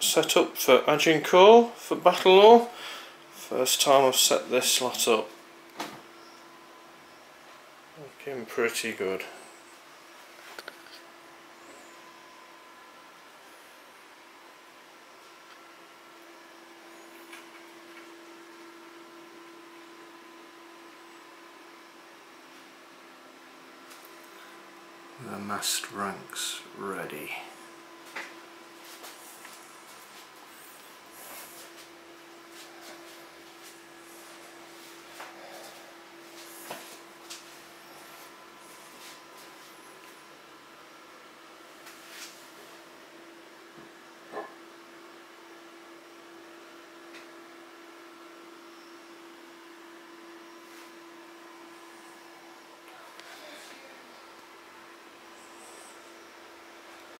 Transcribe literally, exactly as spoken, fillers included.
set up for Agincourt for Battlelore. First time I've set this lot up. Looking pretty good. The massed ranks ready.